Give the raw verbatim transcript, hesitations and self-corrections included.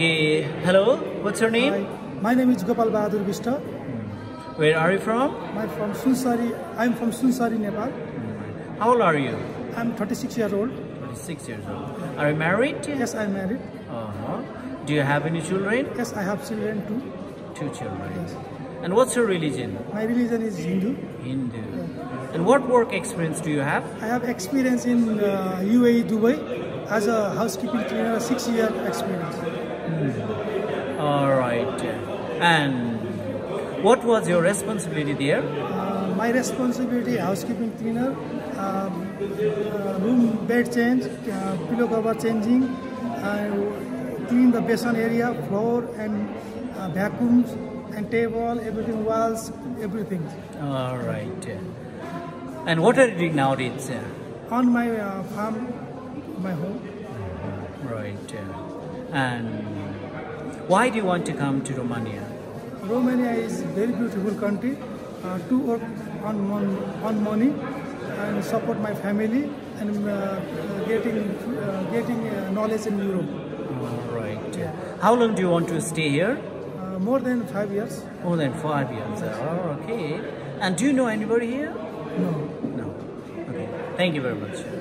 Okay, hello, what's your name? Hi, my name is Gopal Bahadur Bishta. Where are you from? I'm from Sunsari. I'm from Sunsari, Nepal. How old are you? I'm thirty-six years old. twenty-six years old. Are you married? Yes, I'm married. Uh-huh. Do you have any children? Yes, I have children too. Two children. Yes. And what's your religion? My religion is Hindu. Hindu. And what work experience do you have? I have experience in uh, U A E, Dubai, as a housekeeping cleaner, six year experience. All right. And what was your responsibility there? Uh, my responsibility, housekeeping cleaner, uh, uh, room bed change, uh, pillow cover changing, uh, clean the basin area, floor, and uh, vacuums and table, everything, walls, everything. All right. And what are you doing nowadays? On my uh, farm, my home. Right. And why do you want to come to Romania? Romania is a very beautiful country uh, to work on, on on money and support my family and uh, getting uh, getting uh, knowledge in Europe. All right. How long do you want to stay here? Uh, more than five years. More than five years. Oh, okay. And do you know anybody here? No. No. Okay. Thank you very much.